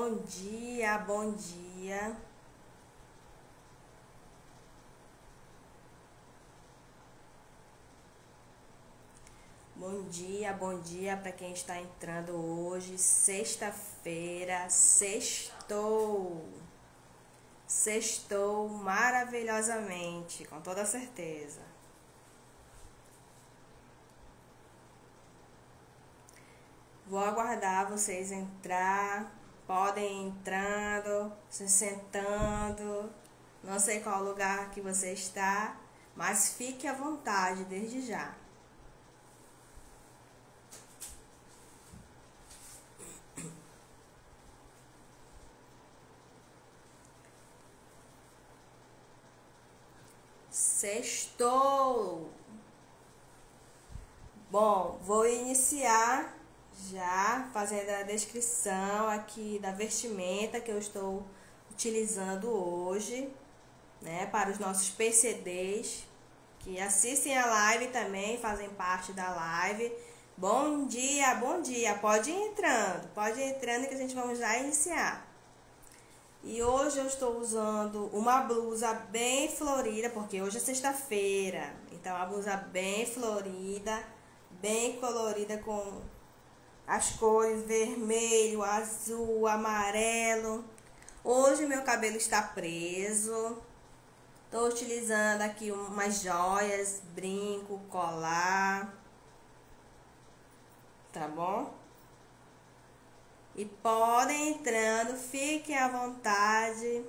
Bom dia, bom dia. Bom dia para quem está entrando hoje, sexta-feira, sextou. Sextou maravilhosamente, com toda certeza. Vou aguardar vocês entrar, podem ir entrando, se sentando, não sei qual lugar que você está, mas fique à vontade desde já. Sextou! Bom, vou iniciar já fazendo a descrição aqui da vestimenta que eu estou utilizando hoje, né, para os nossos PCDs que assistem a live também, fazem parte da live. Bom dia, pode ir entrando que a gente vamos já iniciar. E hoje eu estou usando uma blusa bem florida, porque hoje é sexta-feira. Então, a blusa bem florida, bem colorida, com as cores vermelho, azul, amarelo. Hoje meu cabelo está preso. Estou utilizando aqui umas joias, brinco, colar. Tá bom? E podem entrando, fiquem à vontade,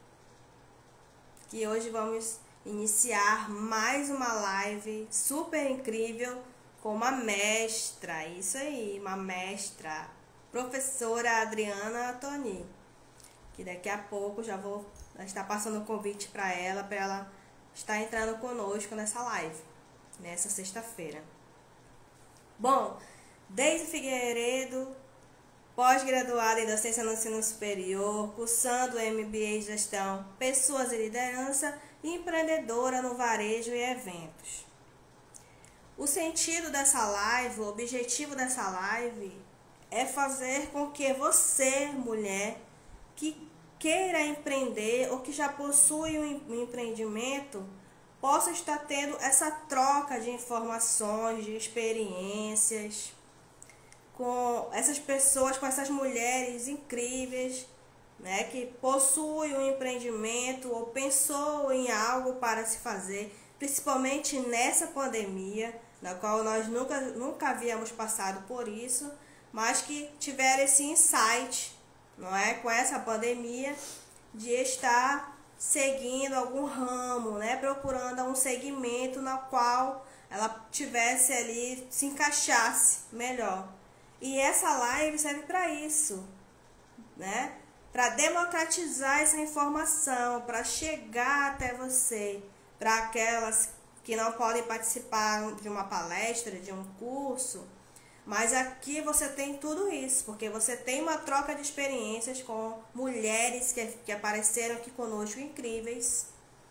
que hoje vamos iniciar mais uma live super incrível com uma mestra, isso aí, uma mestra, professora Adriana Toni, que daqui a pouco já vou estar passando o convite para ela estar entrando conosco nessa live, nessa sexta-feira. Bom, Deise Figueiredo, pós-graduada em docência no ensino superior, cursando MBA em gestão, pessoas e liderança e empreendedora no varejo e eventos. O sentido dessa live, o objetivo dessa live é fazer com que você, mulher, que queira empreender ou que já possui um empreendimento, possa estar tendo essa troca de informações, de experiências, com essas pessoas, com essas mulheres incríveis, né, que possuem um empreendimento ou pensou em algo para se fazer, principalmente nessa pandemia, na qual nós nunca havíamos passado por isso, mas que tiveram esse insight, não é, com essa pandemia, de estar seguindo algum ramo, né, procurando um segmento na qual ela tivesse ali, se encaixasse melhor. E essa live serve para isso, né? Para democratizar essa informação, para chegar até você, para aquelas que não podem participar de uma palestra, de um curso, mas aqui você tem tudo isso, porque você tem uma troca de experiências com mulheres que apareceram aqui conosco, incríveis.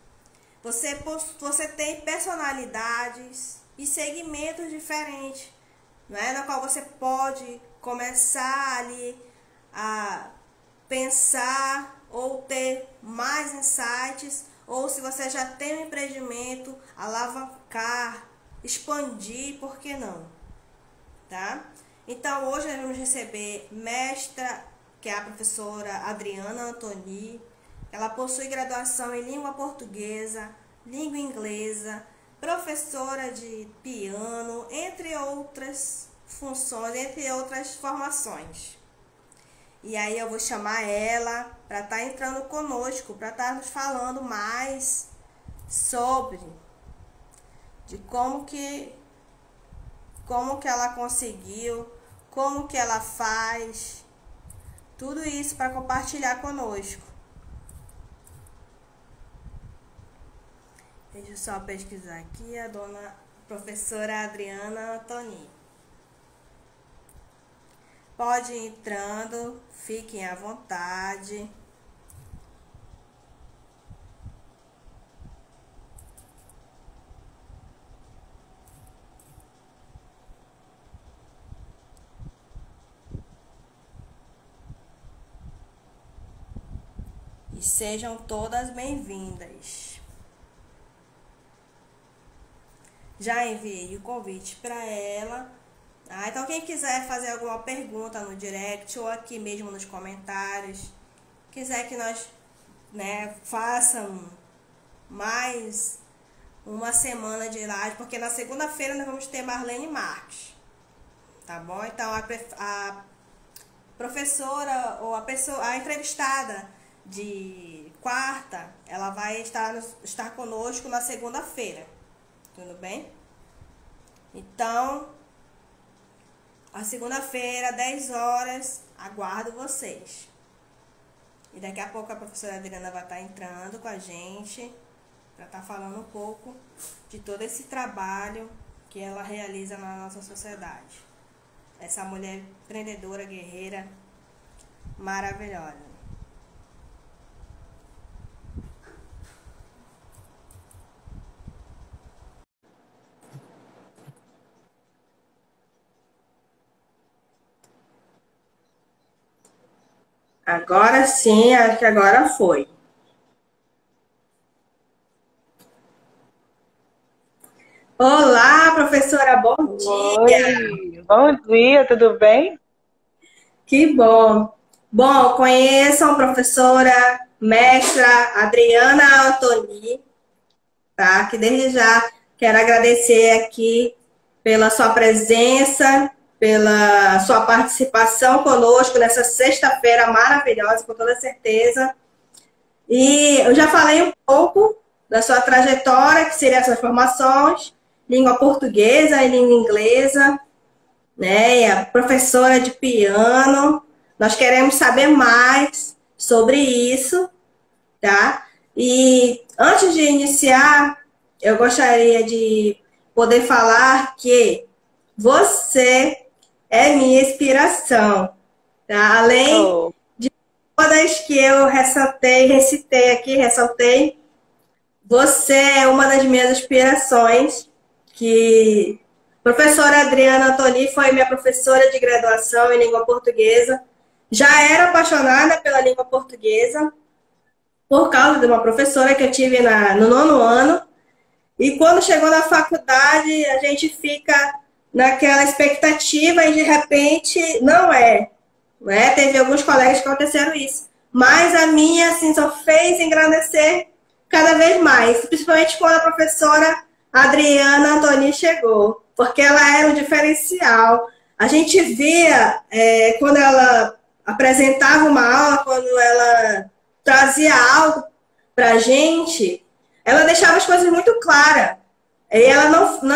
Você tem personalidades e segmentos diferentes, não é? Na qual você pode começar ali a pensar ou ter mais insights, ou se você já tem um empreendimento, alavancar, expandir, por que não? Tá? Então hoje nós vamos receber mestra, que é a professora Adriana Toni. Ela possui graduação em língua portuguesa, língua inglesa, professora de piano, entre outras funções, entre outras formações. E aí eu vou chamar ela para estar entrando conosco, para estar nos falando mais sobre de como que ela conseguiu, como que ela faz, tudo isso para compartilhar conosco. Deixa eu só pesquisar aqui a dona professora Adriana Toni. Pode ir entrando, fiquem à vontade. E sejam todas bem-vindas. Já enviei o convite para ela. Então quem quiser fazer alguma pergunta no direct ou aqui mesmo nos comentários, quiser que nós, façam mais uma semana de live, porque na segunda-feira nós vamos ter Marlene Marques, tá bom? Então a professora ou a entrevistada de quarta, ela vai estar conosco na segunda-feira, tudo bem? Então, a segunda-feira, 10 horas, aguardo vocês. E daqui a pouco a professora Adriana vai estar entrando com a gente para estar falando um pouco de todo esse trabalho que ela realiza na nossa sociedade. Essa mulher empreendedora, guerreira, maravilhosa. Agora sim, acho que agora foi. Olá, professora, bom dia. Oi, bom dia, tudo bem? Que bom. Bom, conheçam a professora mestra Adriana Antoni, tá? Que desde já quero agradecer aqui pela sua presença, pela sua participação conosco nessa sexta-feira maravilhosa, com toda certeza. E eu já falei um pouco da sua trajetória, que seriam essas formações, língua portuguesa e língua inglesa, né? E a professora de piano. Nós queremos saber mais sobre isso, tá? E antes de iniciar, eu gostaria de poder falar que você é minha inspiração, tá? Além Oh, de todas que eu ressaltei, você é uma das minhas inspirações, que professora Adriana Antoni foi minha professora de graduação em língua portuguesa. Já era apaixonada pela língua portuguesa por causa de uma professora que eu tive no nono ano. E quando chegou na faculdade, a gente fica naquela expectativa e de repente não é. Né? Teve alguns colegas que aconteceram isso. Mas a minha assim, só fez engrandecer cada vez mais, principalmente quando a professora Adriana Antoni chegou, porque ela era um diferencial. A gente via quando ela apresentava uma aula, quando ela trazia algo para a gente, ela deixava as coisas muito claras. E ela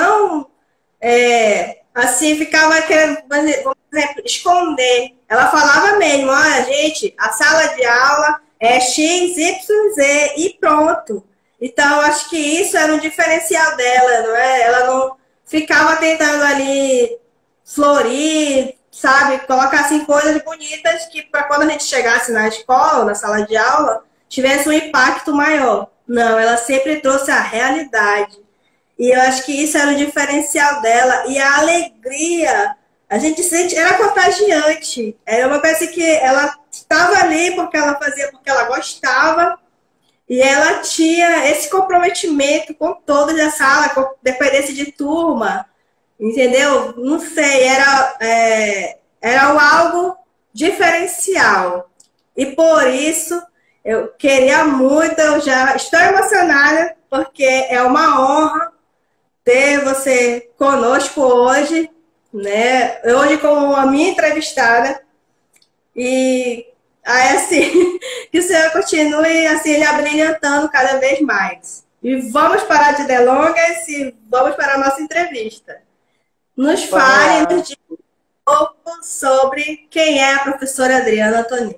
assim, ficava querendo, por exemplo, esconder. Ela falava mesmo, olha, gente, a sala de aula é X, Y, Z e pronto. Então, acho que isso era um diferencial dela, não é? Ela não ficava tentando ali florir, sabe? Colocar assim coisas bonitas que para quando a gente chegasse na escola, na sala de aula, tivesse um impacto maior. Não, ela sempre trouxe a realidade. E eu acho que isso era o diferencial dela. E a alegria, a gente sente, era contagiante. Era uma coisa que ela estava ali porque ela fazia, porque ela gostava. E ela tinha esse comprometimento com todos da sala, com dependência de turma. Entendeu? Não sei, era algo diferencial. E por isso, eu queria muito, eu já estou emocionada, porque é uma honra ter você conosco hoje, né? Hoje como a minha entrevistada. E aí, assim, que o senhor continue assim, lhe abrilhantando cada vez mais. E vamos parar de delongas e vamos para a nossa entrevista. Nos vamos fale, lá. nos diga um pouco sobre quem é a professora Adriana Antoni.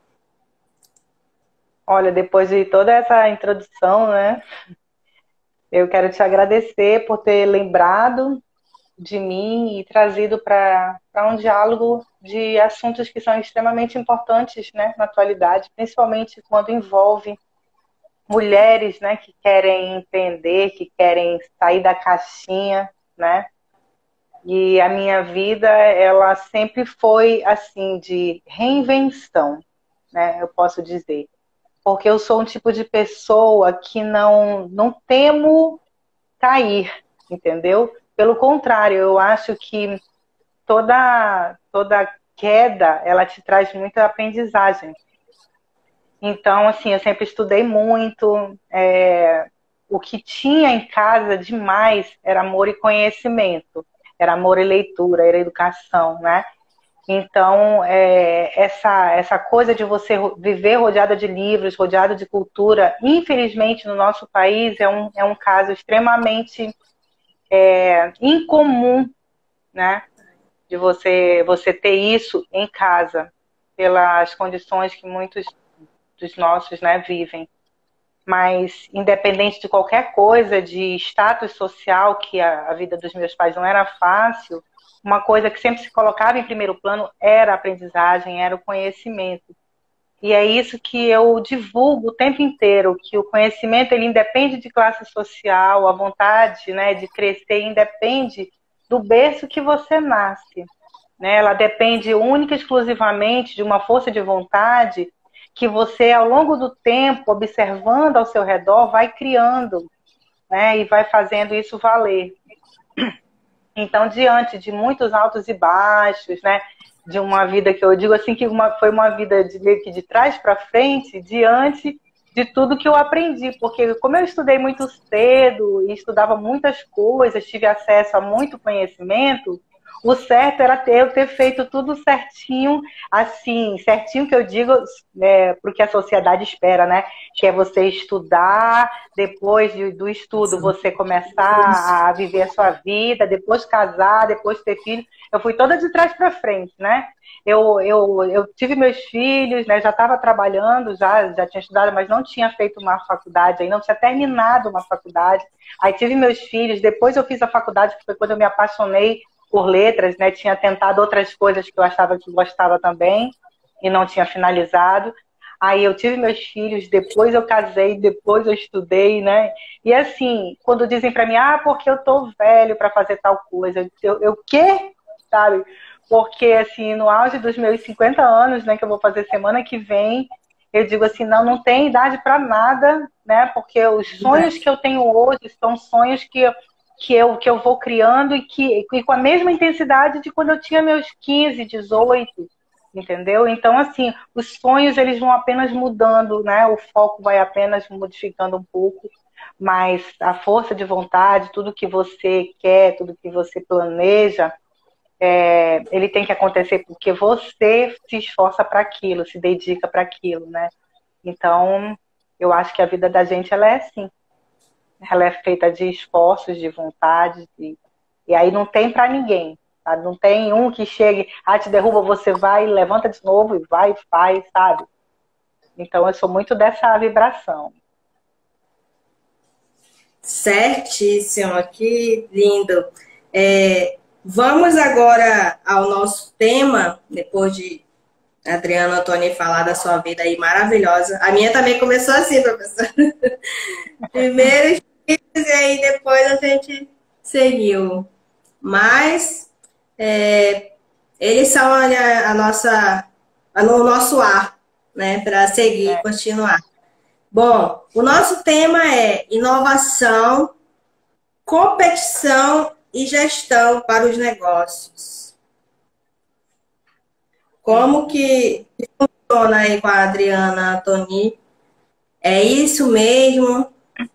Olha, depois de toda essa introdução, né, eu quero te agradecer por ter lembrado de mim e trazido para um diálogo de assuntos que são extremamente importantes, né, na atualidade, principalmente quando envolve mulheres, né, que querem entender, que querem sair da caixinha, né? E a minha vida, ela sempre foi assim de reinvenção, né? Eu posso dizer. porque eu sou um tipo de pessoa que não temo cair, entendeu? Pelo contrário, eu acho que toda queda, ela te traz muita aprendizagem. Então, assim, eu sempre estudei muito. O que tinha em casa demais era amor e conhecimento. Era amor e leitura, era educação, né? Então, essa coisa de você viver rodeada de livros, rodeada de cultura, infelizmente, no nosso país, é um caso extremamente incomum, né? De você ter isso em casa, pelas condições que muitos dos nossos, né, vivem. Mas, independente de qualquer coisa, de status social, que a vida dos meus pais não era fácil, uma coisa que sempre se colocava em primeiro plano era a aprendizagem, era o conhecimento. E é isso que eu divulgo o tempo inteiro, que o conhecimento ele independe de classe social, a vontade, né, de crescer independe do berço que você nasce, né? Ela depende única e exclusivamente de uma força de vontade que você, ao longo do tempo, observando ao seu redor, vai criando, né, e vai fazendo isso valer. Então, diante de muitos altos e baixos, né, de uma vida que eu digo assim que foi uma vida meio que de trás para frente, diante de tudo que eu aprendi, porque como eu estudei muito cedo e estudava muitas coisas, tive acesso a muito conhecimento, o certo era eu ter feito tudo certinho, assim, certinho que eu digo, porque a sociedade espera, né? Que é você estudar, depois do estudo você começar a viver a sua vida, depois casar, depois ter filho. Eu fui toda de trás para frente, né? Eu tive meus filhos, né? Já estava trabalhando, já tinha estudado, mas não tinha feito uma faculdade ainda, não tinha terminado uma faculdade. Aí tive meus filhos, depois eu fiz a faculdade, que foi quando eu me apaixonei por letras, né? Tinha tentado outras coisas que eu achava que gostava também e não tinha finalizado. Aí eu tive meus filhos, depois eu casei, depois eu estudei, né? E assim, quando dizem para mim, porque eu tô velho para fazer tal coisa, eu quê? Sabe? Porque assim, no auge dos meus 50 anos, né, que eu vou fazer semana que vem, eu digo assim, não tem idade para nada, né? Porque os sonhos que eu tenho hoje são sonhos que eu vou criando e com a mesma intensidade de quando eu tinha meus 15, 18, entendeu? Então, assim, os sonhos eles vão apenas mudando, né? O foco vai apenas modificando um pouco, mas a força de vontade, tudo que você quer, tudo que você planeja, ele tem que acontecer porque você se esforça para aquilo, se dedica para aquilo, né? Então, eu acho que a vida da gente ela é assim. Ela é feita de esforços, de vontade, e aí não tem para ninguém. Sabe? Não tem um que chegue, te derruba, você vai, levanta de novo e vai, faz, sabe? Então eu sou muito dessa vibração. Certíssimo, que lindo. Vamos agora ao nosso tema, depois de Adriana Antoni falar da sua vida aí maravilhosa. A minha também começou assim, professora. Primeiro e aí depois a gente seguiu. Mas eles são o nosso ar, né, para seguir e continuar. Bom, o nosso tema é inovação, competição e gestão para os negócios. Como que funciona aí com a Adriana Antoni? É isso mesmo?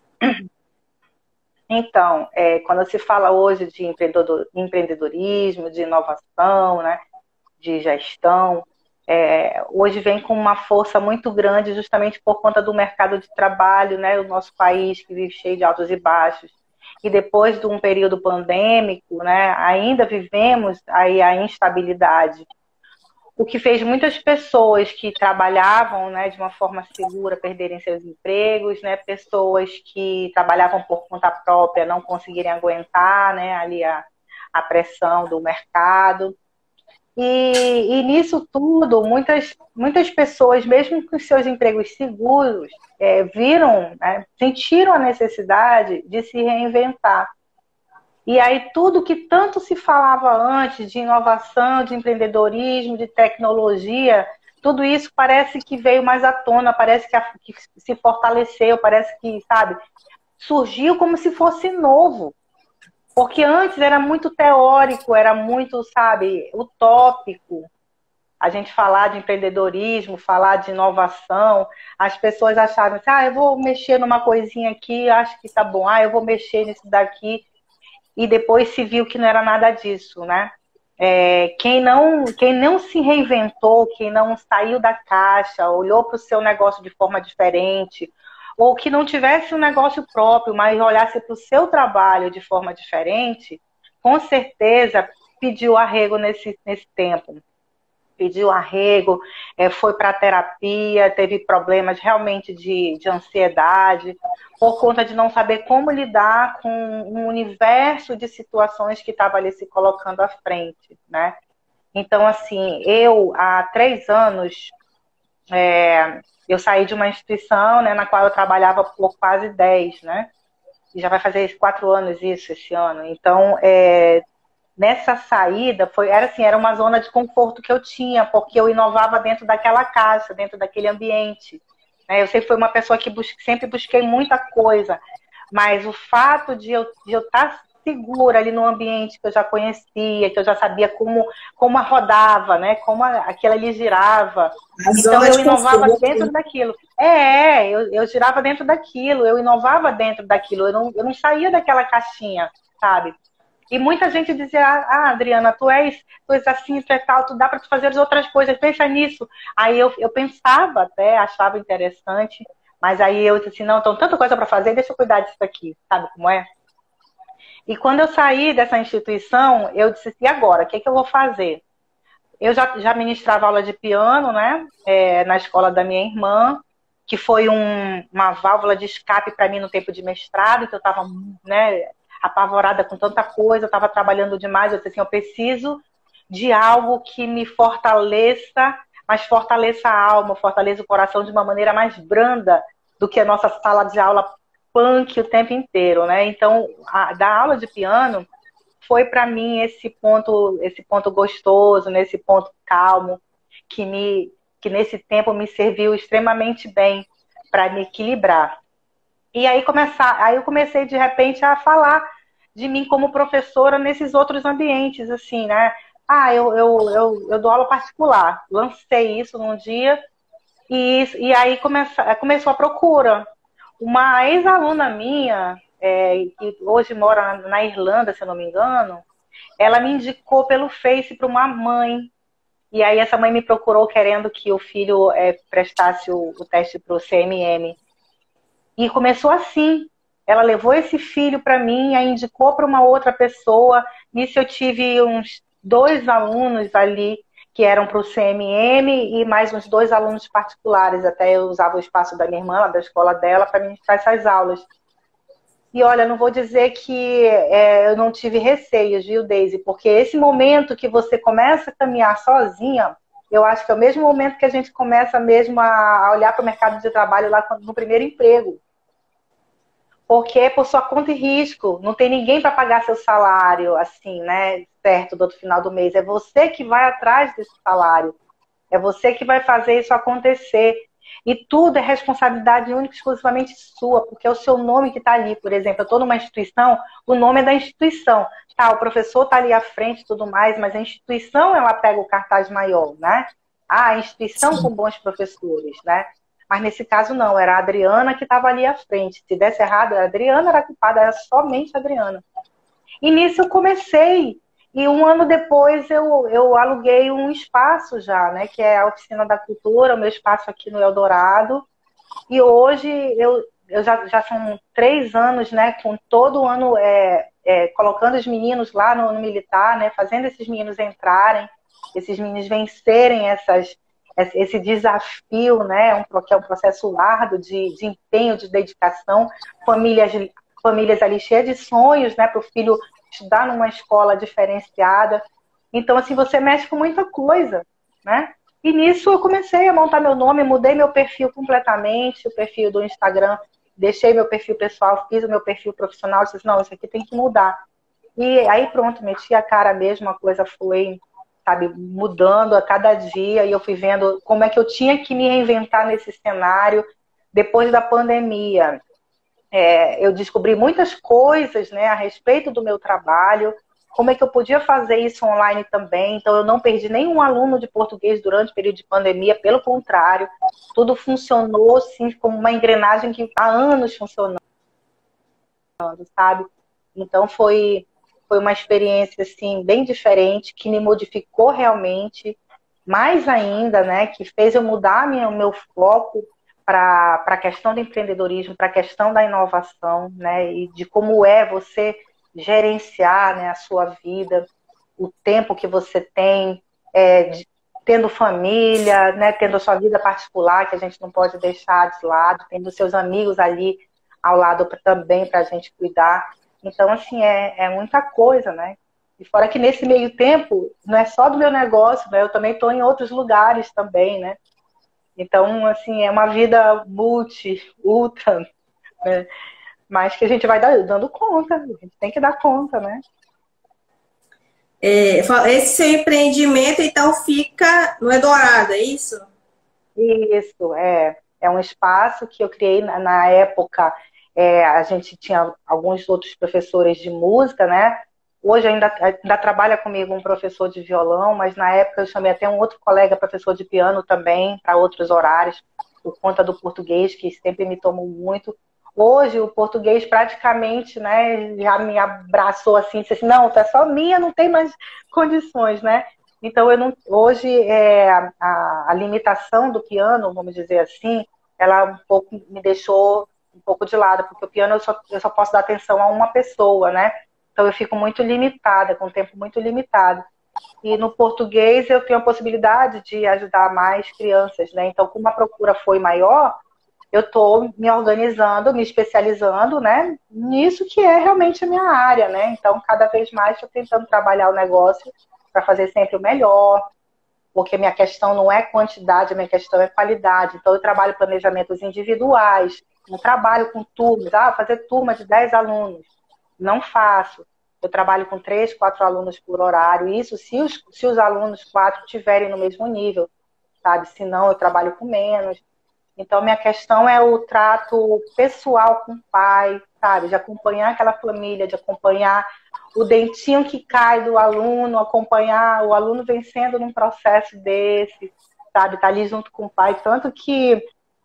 Então, quando se fala hoje de empreendedorismo, de inovação, né, de gestão, hoje vem com uma força muito grande justamente por conta do mercado de trabalho, né, o nosso país que vive cheio de altos e baixos. E depois de um período pandêmico, né, ainda vivemos aí a instabilidade, o que fez muitas pessoas que trabalhavam, né, de uma forma segura perderem seus empregos, né, pessoas que trabalhavam por conta própria não conseguirem aguentar, né, ali a pressão do mercado. E nisso tudo, muitas pessoas, mesmo com seus empregos seguros, viram, né, sentiram a necessidade de se reinventar. E aí tudo que tanto se falava antes de inovação, de empreendedorismo, de tecnologia, tudo isso parece que veio mais à tona, parece que se fortaleceu, parece que, sabe, surgiu como se fosse novo. Porque antes era muito teórico, era muito, sabe, utópico. A gente falar de empreendedorismo, falar de inovação, as pessoas achavam assim, eu vou mexer numa coisinha aqui, acho que tá bom, eu vou mexer nisso daqui, e depois se viu que não era nada disso, né? Quem não se reinventou, quem não saiu da caixa, olhou para o seu negócio de forma diferente, ou que não tivesse um negócio próprio, mas olhasse para o seu trabalho de forma diferente, com certeza pediu arrego nesse tempo. Pediu arrego, foi para terapia, teve problemas realmente de ansiedade, por conta de não saber como lidar com um universo de situações que estava ali se colocando à frente, né? Então, assim, eu, há 3 anos, eu saí de uma instituição, né, na qual eu trabalhava por quase 10, né? E já vai fazer 4 anos isso esse ano. Então, nessa saída, era uma zona de conforto que eu tinha, porque eu inovava dentro daquela caixa, dentro daquele ambiente. Eu sempre fui uma pessoa que sempre busquei muita coisa, mas o fato de eu estar segura ali no ambiente que eu já conhecia, que eu já sabia como rodava, né? Como aquilo ali girava. Então eu inovava dentro daquilo. Eu girava dentro daquilo, eu inovava dentro daquilo, eu não saía daquela caixinha, sabe? E muita gente dizia, Adriana, tu és assim, tu é tal, tu dá para tu fazer as outras coisas, pensa nisso. Aí eu pensava até, achava interessante, mas aí eu disse assim, não, então tanta coisa para fazer, deixa eu cuidar disso aqui, sabe como é? E quando eu saí dessa instituição, eu disse assim, e agora, o que eu vou fazer? Eu já ministrava aula de piano, né, na escola da minha irmã, que foi uma válvula de escape para mim no tempo de mestrado, que eu estava, né, apavorada com tanta coisa, eu estava trabalhando demais, eu disse assim, eu preciso de algo que me fortaleça, mas fortaleça a alma, fortaleça o coração de uma maneira mais branda do que a nossa sala de aula punk o tempo inteiro, né? Então, dar aula de piano foi para mim esse ponto gostoso, nesse ponto calmo, que nesse tempo me serviu extremamente bem para me equilibrar. E aí eu comecei de repente a falar de mim como professora nesses outros ambientes, assim, né? Eu dou aula particular. Lancei isso num dia e aí começou a procura. Uma ex-aluna minha, que hoje mora na Irlanda, se eu não me engano, ela me indicou pelo Face para uma mãe. E aí essa mãe me procurou querendo que o filho prestasse o teste para o CMM. E começou assim. Ela levou esse filho para mim, aí indicou para uma outra pessoa. Nisso eu tive uns 2 alunos ali que eram para o CMM e mais uns 2 alunos particulares. Até eu usava o espaço da minha irmã, da escola dela, para ministrar essas aulas. E olha, não vou dizer que eu não tive receios, viu, Daisy? Porque esse momento que você começa a caminhar sozinha, eu acho que é o mesmo momento que a gente começa mesmo a olhar para o mercado de trabalho lá no primeiro emprego. Porque é por sua conta e risco. Não tem ninguém para pagar seu salário, assim, né? Certo, do outro final do mês. É você que vai atrás desse salário. É você que vai fazer isso acontecer. E tudo é responsabilidade única e exclusivamente sua, porque é o seu nome que está ali. Por exemplo, eu estou numa instituição, o nome é da instituição. Tá, o professor está ali à frente e tudo mais, mas a instituição, ela pega o cartaz maior, né? A instituição com bons professores, né? Mas nesse caso não, era a Adriana que estava ali à frente. Se desse errado, a Adriana era culpada, era somente a Adriana. E nisso eu comecei. E 1 ano depois eu aluguei um espaço já, né? Que é a Oficina da Cultura, o meu espaço aqui no Eldorado. E hoje eu já são 3 anos, né? Com todo ano colocando os meninos lá no militar, né? Fazendo esses meninos entrarem, esses meninos vencerem esse desafio, né? Que é um processo árduo de empenho, de dedicação, famílias ali cheias de sonhos, né? Para o filho estudar numa escola diferenciada. Então, assim, você mexe com muita coisa, né? E nisso eu comecei a montar meu nome, mudei meu perfil completamente, o perfil do Instagram, deixei meu perfil pessoal, fiz o meu perfil profissional, disse, não, isso aqui tem que mudar. E aí pronto, meti a cara mesmo, a coisa foi sabe, mudando a cada dia, e eu fui vendo como é que eu tinha que me reinventar nesse cenário depois da pandemia. Eu descobri muitas coisas, né, a respeito do meu trabalho, como é que eu podia fazer isso online também. Então, eu não perdi nenhum aluno de português durante o período de pandemia, pelo contrário, tudo funcionou, sim, como uma engrenagem que há anos funcionando, sabe? Então, foi uma experiência, assim, bem diferente, que me modificou realmente, mais ainda, né, que fez eu mudar o meu foco para a questão do empreendedorismo, para a questão da inovação, né, e de como é você gerenciar, né, a sua vida, o tempo que você tem, tendo família, né, tendo a sua vida particular, que a gente não pode deixar de lado, tendo seus amigos ali ao lado também para a gente cuidar. Então, assim, é muita coisa, né? E fora que nesse meio tempo, não é só do meu negócio, né? Eu também estou em outros lugares também, né? Então, assim, é uma vida ultra, né? Mas que a gente vai dando conta, a gente tem que dar conta, né? Esse seu empreendimento, então, fica no Eldorado, é isso? Isso, é um espaço que eu criei na época, a gente tinha alguns outros professores de música, né? Hoje ainda trabalha comigo um professor de violão, mas na época eu chamei até um outro colega, professor de piano também, para outros horários, por conta do português, que sempre me tomou muito. Hoje o português praticamente, né, já me abraçou assim, disse assim, não, tá só minha, não tem mais condições, né? Então, eu não, hoje, a limitação do piano, vamos dizer assim, ela um pouco me deixou um pouco de lado, porque o piano eu só posso dar atenção a uma pessoa, né? Então, eu fico muito limitada, com um tempo muito limitado. E no português, eu tenho a possibilidade de ajudar mais crianças, né? Então, como a procura foi maior, eu estou me organizando, me especializando, né? Nisso que é realmente a minha área, né? Então, cada vez mais estou tentando trabalhar o negócio para fazer sempre o melhor, porque minha questão não é quantidade, a minha questão é qualidade. Então, eu trabalho planejamentos individuais, não trabalho com turmas. Fazer turma de 10 alunos. Não faço. Eu trabalho com 3, 4 alunos por horário. Isso se os alunos 4 estiverem no mesmo nível, sabe? Se não, eu trabalho com menos. Então, minha questão é o trato pessoal com o pai, sabe? De acompanhar aquela família, de acompanhar o dentinho que cai do aluno, acompanhar o aluno vencendo num processo desse, sabe? Tá ali junto com o pai. Tanto que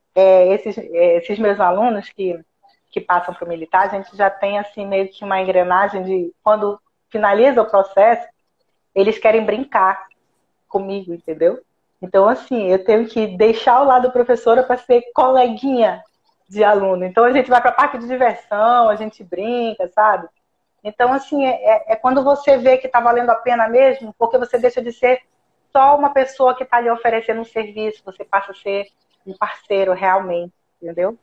esses meus alunos que passam para o militar, a gente já tem assim meio que uma engrenagem de quando finaliza o processo, eles querem brincar comigo, entendeu? Então, assim, eu tenho que deixar o lado professora para ser coleguinha de aluno. Então, a gente vai para a parque de diversão, a gente brinca, sabe? Então, assim, é quando você vê que está valendo a pena mesmo, porque você deixa de ser só uma pessoa que está ali oferecendo um serviço, você passa a ser um parceiro realmente, entendeu?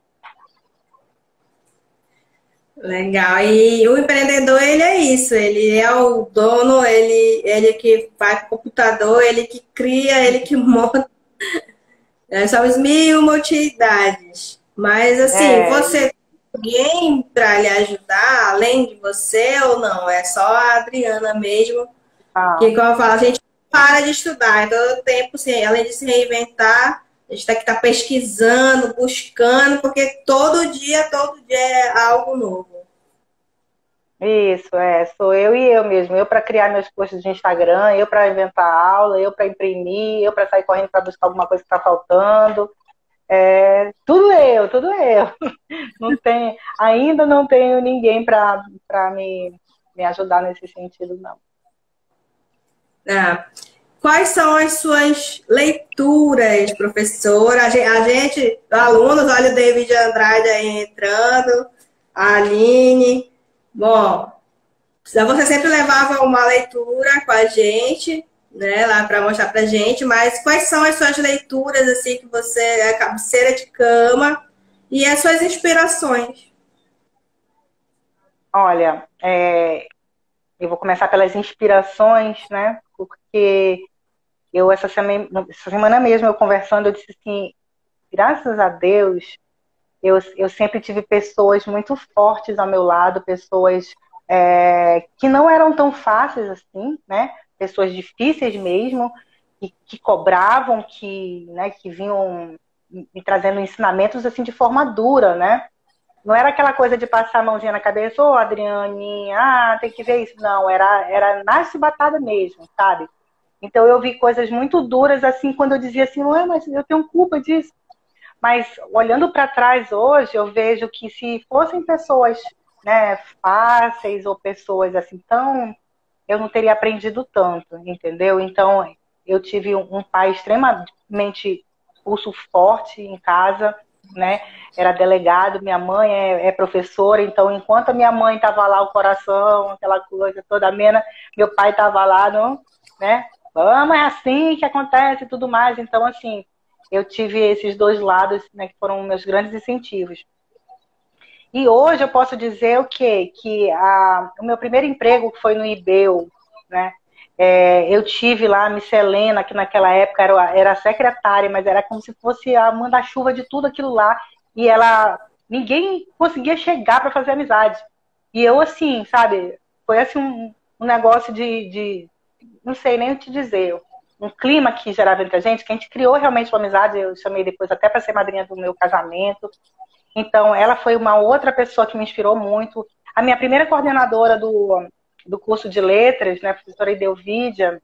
Legal. E o empreendedor, ele é isso, ele é o dono, ele que faz computador, ele que cria, ele que monta. Somos mil utilidades. Mas, assim, É, você tem alguém para lhe ajudar, além de você, ou não? É só a Adriana mesmo, que, ah, como eu falo, a gente não para de estudar. Então, todo tempo, assim, além de se reinventar, a gente tem que estar pesquisando, buscando, porque todo dia é algo novo. isso, sou eu e eu mesmo. Eu para criar meus posts de Instagram, eu para inventar aula, eu para imprimir, eu para sair correndo para buscar alguma coisa que está faltando. Tudo eu, tudo eu. Não tem, ainda não tenho ninguém para me ajudar nesse sentido, não. Ah, quais são as suas leituras, professora? Alunos, olha o David Andrade aí entrando, a Aline. Bom, você sempre levava uma leitura com a gente, né, lá para mostrar pra gente, mas quais são as suas leituras, assim, que você é cabeceira de cama e as suas inspirações? Olha, eu vou começar pelas inspirações, né? Porque essa semana mesmo, eu conversando, eu disse assim, graças a Deus, eu sempre tive pessoas muito fortes ao meu lado, pessoas que não eram tão fáceis assim, né? pessoas difíceis mesmo, que cobravam, né, que vinham me trazendo ensinamentos assim de forma dura, né? Não era aquela coisa de passar a mãozinha na cabeça, ô Adrianinha, tem que ver isso. Não, era na chibatada mesmo, sabe? Então eu vi coisas muito duras assim, quando eu dizia assim, ué, mas eu tenho culpa disso. Mas olhando para trás hoje, eu vejo que se fossem pessoas, né, fáceis ou pessoas assim tão, eu não teria aprendido tanto, entendeu? Então eu tive um pai extremamente pulso forte em casa, né? Era delegado, minha mãe é professora, então enquanto a minha mãe estava lá, o coração, aquela coisa toda amena, meu pai estava lá, não, né? Vamos, é assim que acontece e tudo mais. Então, assim, eu tive esses dois lados, né, que foram meus grandes incentivos. E hoje eu posso dizer o quê? Que o meu primeiro emprego foi no IBEU, né? Eu tive lá a Miss Helena, que naquela época era secretária, mas era como se fosse a manda-chuva de tudo aquilo lá. E ninguém conseguia chegar para fazer amizade. E eu, assim, sabe, foi assim um negócio não sei nem o que dizer, um clima que gerava entre a gente, que a gente criou realmente uma amizade. Eu chamei depois até para ser madrinha do meu casamento. Então, ela foi uma outra pessoa que me inspirou muito. A minha primeira coordenadora do curso de letras, né, a professora Idelvídia,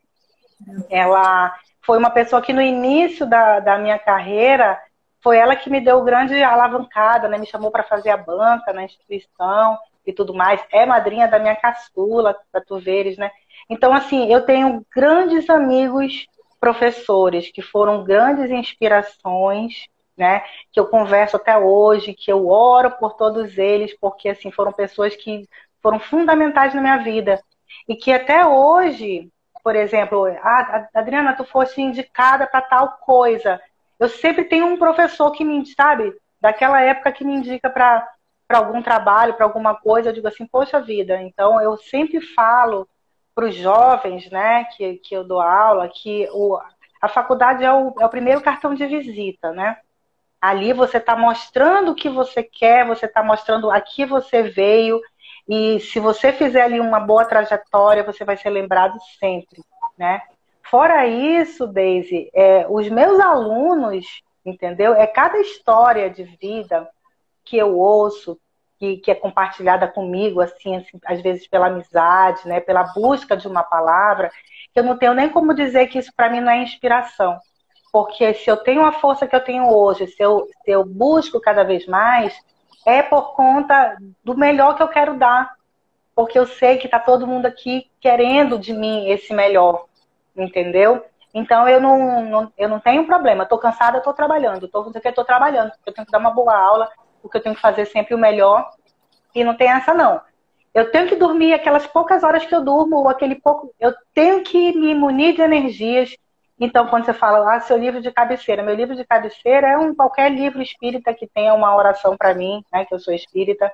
ela foi uma pessoa que no início da minha carreira, foi ela que me deu grande alavancada, né, me chamou para fazer a banca na instituição e tudo mais. É madrinha da minha caçula, para tu veres, né? Então, assim, eu tenho grandes amigos professores que foram grandes inspirações, né, que eu converso até hoje, que eu oro por todos eles, porque assim foram pessoas que foram fundamentais na minha vida e que até hoje, por exemplo, Adriana, tu foste indicada para tal coisa. Eu sempre tenho um professor que me, sabe, daquela época que me indica para algum trabalho, para alguma coisa. Eu digo assim, poxa vida. Então eu sempre falo para os jovens, né, que eu dou aula, que a faculdade é o primeiro cartão de visita, né? Ali você está mostrando o que você quer, você está mostrando a que você veio, e se você fizer ali uma boa trajetória, você vai ser lembrado sempre, né? Fora isso, Daisy, os meus alunos, entendeu? É cada história de vida que eu ouço, que é compartilhada comigo, assim, às vezes pela amizade, né? Pela busca de uma palavra, que eu não tenho nem como dizer que isso para mim não é inspiração. Porque se eu tenho a força que eu tenho hoje, se eu busco cada vez mais, é por conta do melhor que eu quero dar. Porque eu sei que está todo mundo aqui querendo de mim esse melhor, entendeu? Então eu não tenho problema. Estou cansada, estou trabalhando. Estou trabalhando, porque eu tenho que dar uma boa aula, porque eu tenho que fazer sempre o melhor. E não tem essa, não. Eu tenho que dormir aquelas poucas horas que eu durmo, ou aquele pouco. Eu tenho que me munir de energias. Então, quando você fala, seu livro de cabeceira, meu livro de cabeceira é qualquer livro espírita que tenha uma oração para mim, né, que eu sou espírita,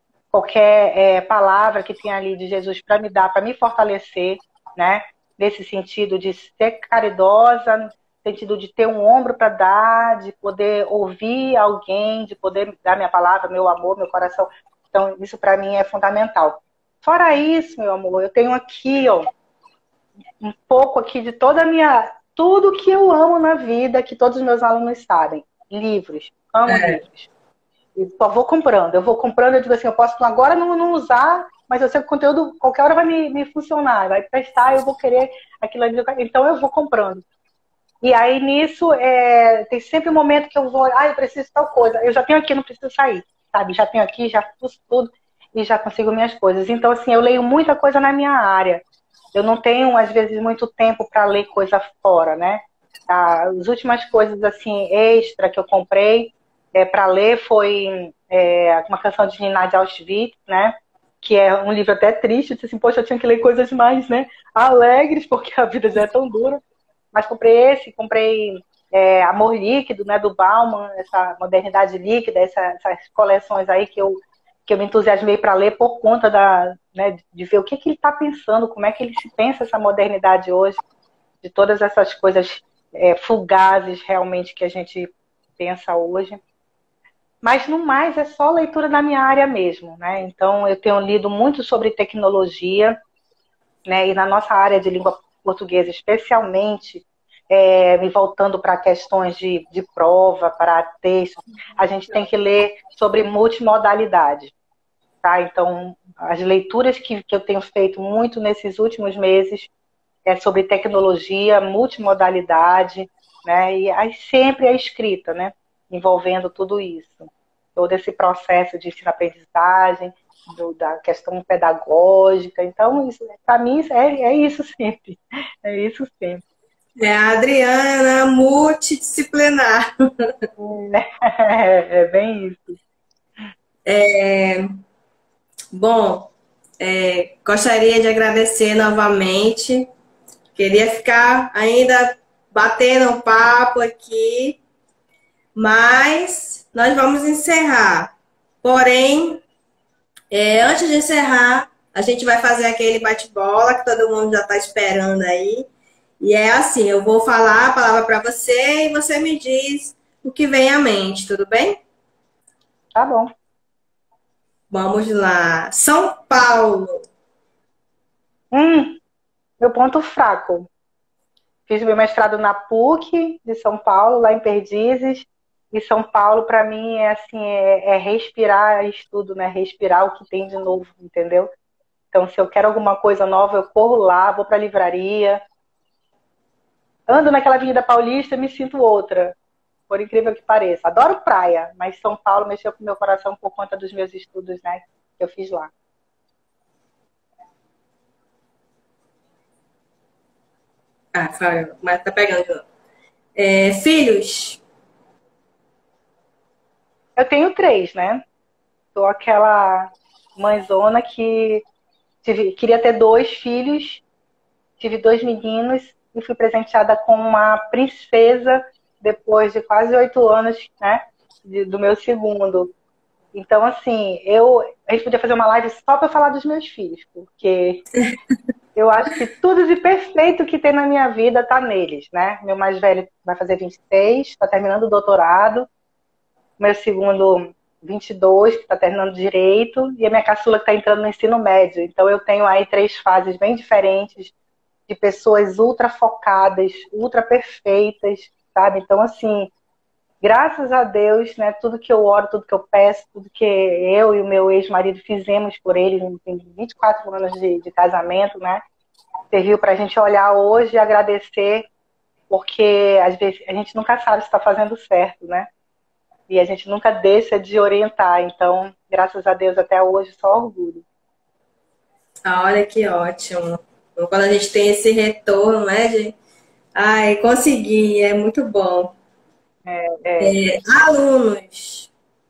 qualquer palavra que tenha ali de Jesus para me dar, para me fortalecer, né, nesse sentido de ser caridosa, no sentido de ter um ombro para dar, de poder ouvir alguém, de poder dar minha palavra, meu amor, meu coração. Então, isso para mim é fundamental. Fora isso, meu amor, eu tenho aqui, ó, um pouco aqui de tudo que eu amo na vida, que todos os meus alunos sabem. Livros. Amo livros. E só vou comprando. Eu vou comprando, eu digo assim, eu posso agora não usar, mas eu sei que o conteúdo qualquer hora vai me funcionar, vai prestar, eu vou querer aquilo ali. Então eu vou comprando. E aí nisso, tem sempre um momento que eu vou, eu preciso de tal coisa. Eu já tenho aqui, não preciso sair, sabe? Já tenho aqui, já fiz tudo e já consigo minhas coisas. Então, assim, eu leio muita coisa na minha área. Eu não tenho, às vezes, muito tempo para ler coisa fora, né? As últimas coisas, assim, extra que eu comprei para ler foi uma canção de Nina de Auschwitz, né? Que é um livro até triste. Eu disse assim, poxa, eu tinha que ler coisas mais, né, alegres, porque a vida já é tão dura. Mas comprei Amor Líquido, né, do Bauman, essa modernidade líquida, essas coleções aí que eu me entusiasmei para ler por conta né, de ver o que ele está pensando, como é que ele se pensa essa modernidade hoje, de todas essas coisas fugazes realmente que a gente pensa hoje. Mas, no mais, é só leitura na minha área mesmo, né? Então, eu tenho lido muito sobre tecnologia, né? E na nossa área de língua português, especialmente me voltando para questões de prova, para texto, a gente tem que ler sobre multimodalidade. Tá? Então, as leituras que eu tenho feito muito nesses últimos meses é sobre tecnologia, multimodalidade, né? E aí sempre a escrita, né? Envolvendo tudo isso. Todo esse processo de ensino-aprendizagem, da questão pedagógica. Então, para mim, é isso sempre. É isso sempre. É a Adriana multidisciplinar. É bem isso. Bom, gostaria de agradecer novamente. Queria ficar ainda batendo um papo aqui, mas nós vamos encerrar. Porém, antes de encerrar, a gente vai fazer aquele bate-bola que todo mundo já está esperando aí. E é assim, eu vou falar a palavra para você e você me diz o que vem à mente, tudo bem? Tá bom. Vamos lá. São Paulo. Meu ponto fraco. Fiz meu mestrado na PUC de São Paulo, lá em Perdizes. E São Paulo, para mim, é assim, respirar estudo, né? Respirar o que tem de novo, entendeu? Então, se eu quero alguma coisa nova, eu corro lá, vou para a livraria, ando naquela Avenida Paulista e me sinto outra, por incrível que pareça. Adoro praia, mas São Paulo mexeu com o meu coração por conta dos meus estudos, né? Que eu fiz lá. Mas tá pegando de novo. Filhos. Eu tenho 3, né? Sou aquela mãezona que queria ter 2 filhos, tive 2 meninos e fui presenteada com uma princesa depois de quase 8 anos, né? Do meu segundo. Então, assim, a gente podia fazer uma live só para falar dos meus filhos, porque eu acho que tudo de perfeito que tem na minha vida está neles, né? Meu mais velho vai fazer 26, está terminando o doutorado. Meu segundo, 22, que está terminando direito. E a minha caçula que está entrando no ensino médio. Então, eu tenho aí 3 fases bem diferentes de pessoas ultra focadas, ultra perfeitas, sabe? Então, assim, graças a Deus, né? Tudo que eu oro, tudo que eu peço, tudo que eu e o meu ex-marido fizemos por eles, tem 24 anos de casamento, né? Serviu para a gente olhar hoje e agradecer, porque às vezes a gente nunca sabe se está fazendo certo, né? E a gente nunca deixa de orientar. Então, graças a Deus, até hoje, só orgulho. Olha que ótimo. Quando a gente tem esse retorno, né, gente? Ai, consegui, é muito bom. Alunos.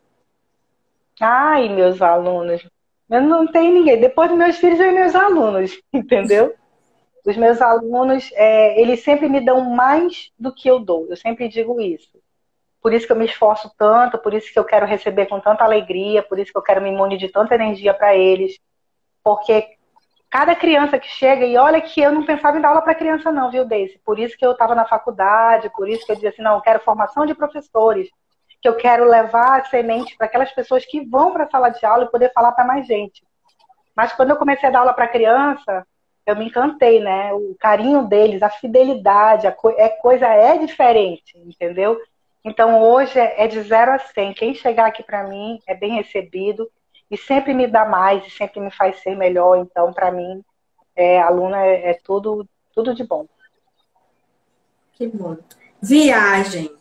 Ai, meus alunos. Eu não tenho ninguém. Depois dos meus filhos, vem meus alunos, entendeu? Os meus alunos, eles sempre me dão mais do que eu dou. Eu sempre digo isso. Por isso que eu me esforço tanto, por isso que eu quero receber com tanta alegria, por isso que eu quero me munir de tanta energia para eles. Porque cada criança que chega, e olha que eu não pensava em dar aula para criança não, viu, Daisy? Por isso que eu estava na faculdade, por isso que eu dizia assim, não, eu quero formação de professores, que eu quero levar a semente para aquelas pessoas que vão para a sala de aula e poder falar para mais gente. Mas quando eu comecei a dar aula para criança, eu me encantei, né? O carinho deles, a fidelidade, coisa é diferente, entendeu? Então hoje é de 0 a 100. Quem chegar aqui para mim é bem recebido e sempre me dá mais e sempre me faz ser melhor. Então, para mim, aluna é tudo, tudo de bom. Que bom. Viagem.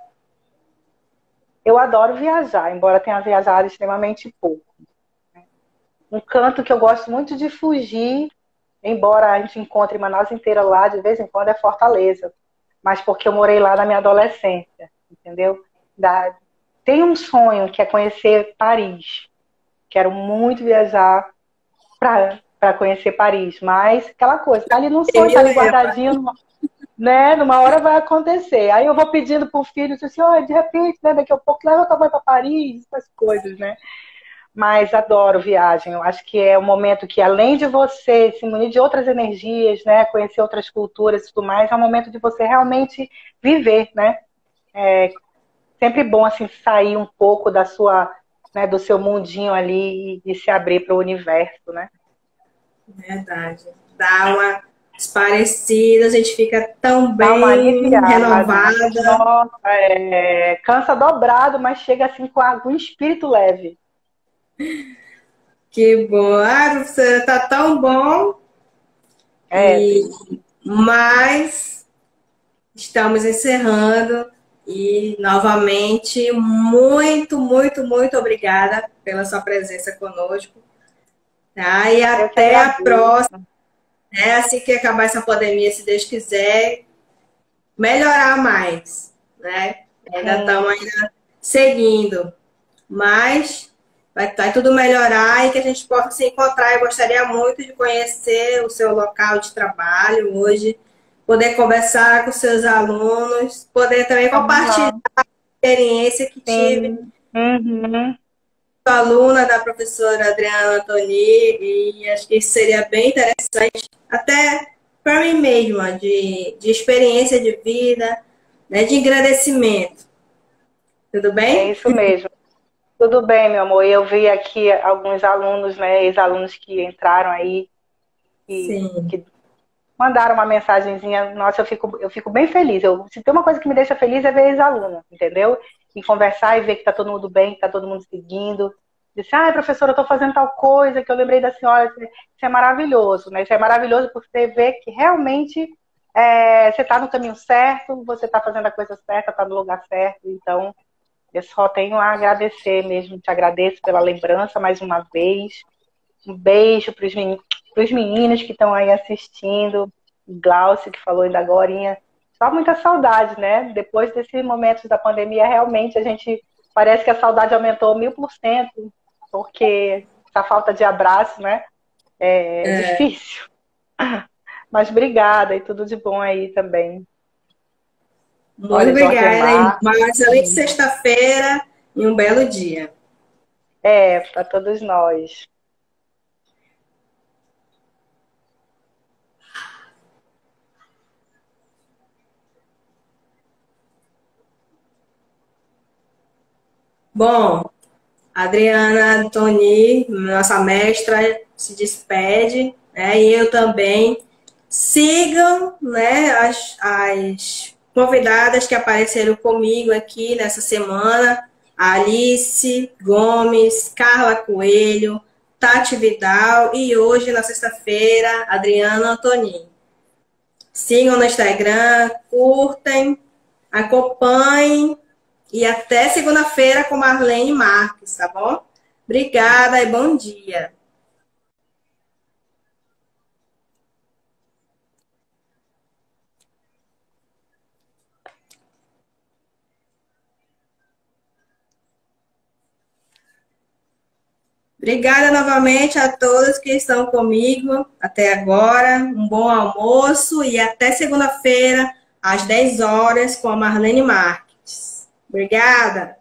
Eu adoro viajar, embora tenha viajado extremamente pouco. Um canto que eu gosto muito de fugir, embora a gente encontre Manaus inteira lá, de vez em quando é Fortaleza. Mas porque eu morei lá na minha adolescência, entendeu? Tem um sonho que é conhecer Paris. Quero muito viajar para conhecer Paris, mas aquela coisa, tá ali no sonho, tá ali guardadinho, né? Numa hora vai acontecer. Aí eu vou pedindo pro filho, assim, oh, de repente, né, daqui a pouco leva tua mãe para Paris, essas coisas, né? Mas adoro viagem. Eu acho que é um momento que, além de você se munir de outras energias, né, conhecer outras culturas e tudo mais, é um momento de você realmente viver, né? É sempre bom assim sair um pouco da sua, né, do seu mundinho ali e se abrir para o universo, né? Verdade. Dá parecidas, a gente fica tão Dá uma bem aliviada. renovada. Nossa, cansa dobrado, mas chega assim com um espírito leve. Que bom. Ah, professora, tá tão bom. E, Sim. mas estamos encerrando. E, novamente, muito, muito, muito obrigada pela sua presença conosco. Tá? E Eu que até a agradeço. próxima. Né? Assim que acabar essa pandemia, se Deus quiser, melhorar mais. Né? Ainda estamos ainda seguindo. Mas vai tudo melhorar e que a gente possa se encontrar. Eu gostaria muito de conhecer o seu local de trabalho hoje, poder conversar com seus alunos, poder também compartilhar Aham, a experiência que tive sim. Uhum. com a aluna da professora Adriana Antoni, e acho que isso seria bem interessante, até para mim mesma, de experiência de vida, né, de agradecimento. Tudo É bem? isso mesmo. Tudo bem, meu amor. Eu vi aqui alguns alunos, né, ex-alunos que entraram aí e Sim. que mandaram uma mensagenzinha. Nossa, eu fico bem feliz. Se tem uma coisa que me deixa feliz é ver ex-aluno, entendeu? E conversar e ver que tá todo mundo bem, que tá todo mundo seguindo. Disse, professora, eu tô fazendo tal coisa, que eu lembrei da senhora. Isso é maravilhoso, né? Isso é maravilhoso porque você vê que realmente você tá no caminho certo, você tá fazendo a coisa certa, tá no lugar certo. Então, eu só tenho a agradecer mesmo. Te agradeço pela lembrança mais uma vez. Um beijo para os meninos que estão aí assistindo. Glaucio, que falou ainda agorinha. Só muita saudade, né? Depois desses momentos da pandemia, realmente a gente parece que a saudade aumentou 1000%, porque essa falta de abraço, né? É difícil. Mas obrigada e tudo de bom aí também. Muito Olha, obrigada e Jordemar, uma excelente sexta-feira e um belo dia. para todos nós. Bom, a Adriana Antoni, nossa mestra, se despede, né? E eu também. Sigam, né, as convidadas que apareceram comigo aqui nessa semana. A Alice Gomes, Carla Coelho, Tati Vidal e hoje, na sexta-feira, Adriana Antoni. Sigam no Instagram, curtem, acompanhem e até segunda-feira com Marlene Marques, tá bom? Obrigada e bom dia. Obrigada novamente a todos que estão comigo até agora. Um bom almoço e até segunda-feira, às 10 horas, com a Marlene Marques. Obrigada.